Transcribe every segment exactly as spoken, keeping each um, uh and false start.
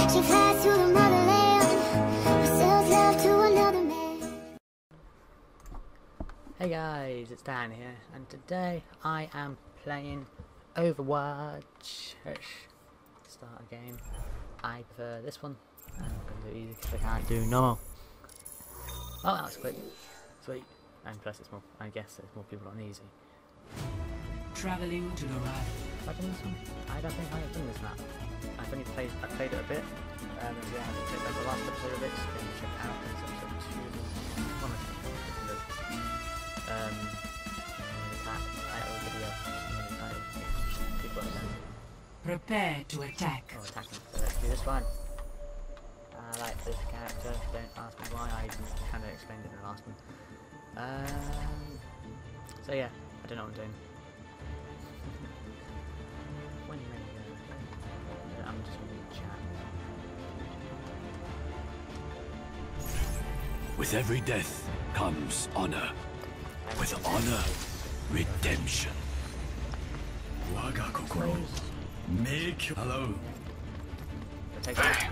Marching fast through the motherland, we sell love to another man. Hey guys, it's Dan here, and today I am playing Overwatch. Let's start a game. I prefer this one. I'm gonna do easy because I can't do normal. Oh, that was quick. Sweet. And plus it's more, I guess there's more people on easy. Traveling to the right. Have I done this one? I don't think I've done this map. I've only played, I played it a bit. Um, yeah, I played like the last episode of it, so you can check it out. It's episode two. One of them. Um, attack, title, video, title. People are done. Prepare to attack. Oh, attacking. So let's do this one. I like this character. Don't ask me why. I kind of explained it in the last one. Um, so yeah, I don't know what I'm doing. When uh, I'm just going to chat. With every death comes honor. With honor, redemption. Waga kokoro. Make hello. Take it.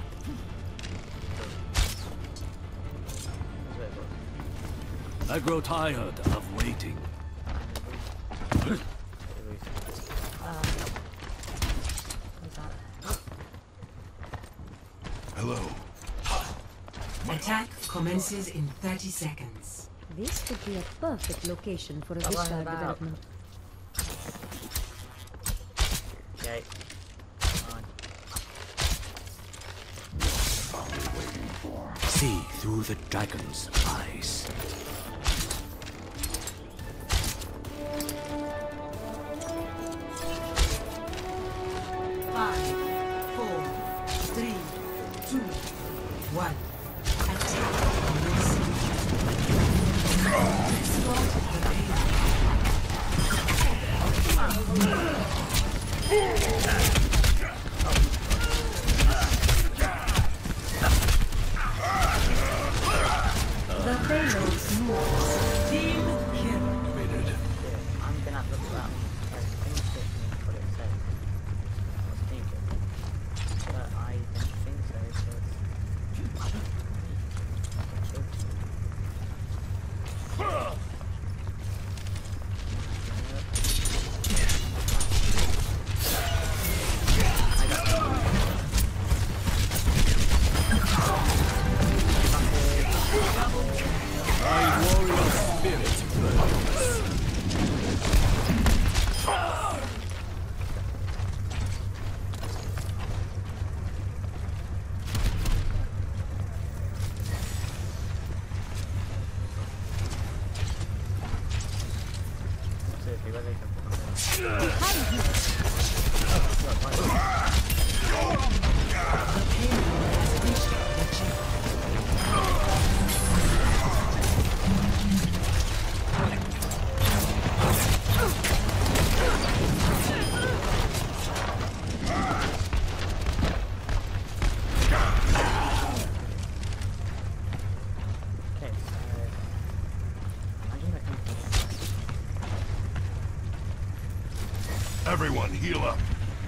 I grow tired of waiting. Hello. Attack commences in thirty seconds. This would be a perfect location for a Vishal development. Okay. See through the dragon's eyes. Five, four, three, two, one. Attack commencing. Stop the The payload moves. Team kill. I'm gonna have to look at that. I think it's what it said. I was thinking. But I don't think so, so Everyone heal up.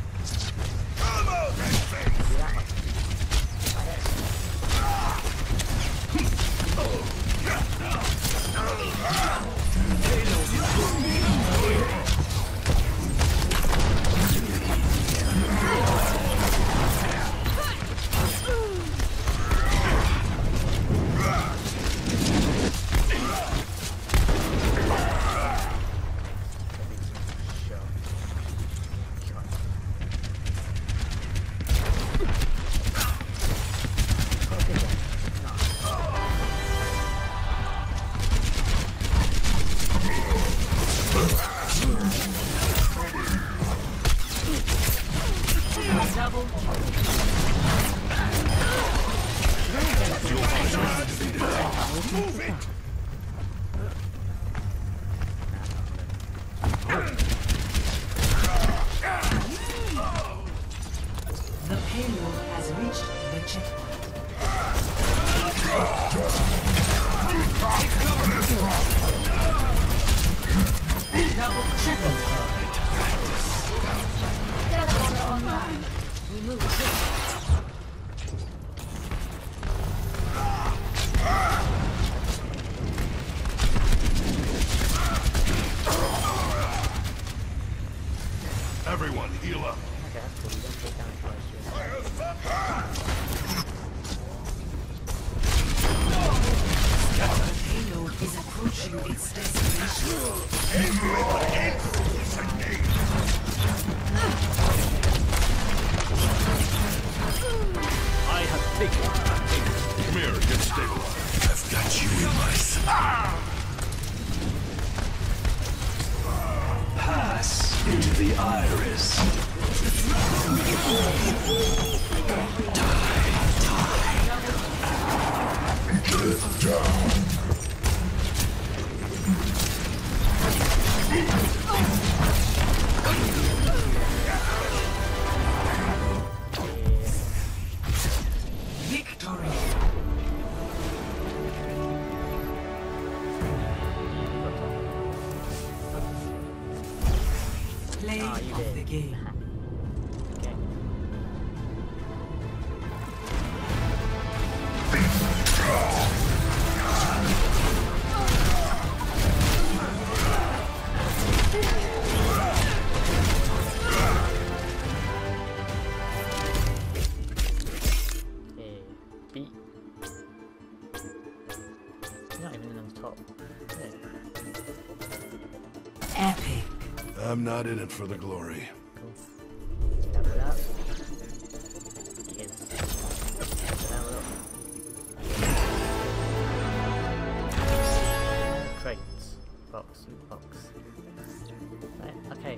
The payload has reached the checkpoint. Double triple. Teleporter online. We move quick. Okay, that's cool. You don't take damage while it's Payload is approaching its destination. I have taken that. Come here, get stabilized. I've got you in my sight. Pass into the iris. Get down. Victory. Play Ah, you of did. the game. Okay. Okay. Beat. You're not even on the top. Yeah. Epic. I'm not in it for the glory. Cool. Level it up. Yes. Level up. Crates. Box. Box. Right. Okay.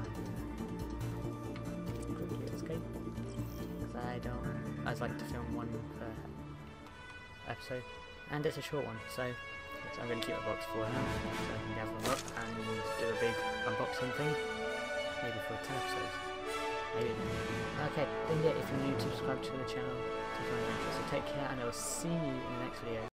Quickly escape. Because I don't. I just like to film one per episode, and it's a short one, so I'm going to keep a box for now, so I can have a look and do a big unboxing thing, maybe for ten episodes. Maybe. Okay, then yeah, if you're new to subscribe to the channel, if you're interested, take care, and I will see you in the next video.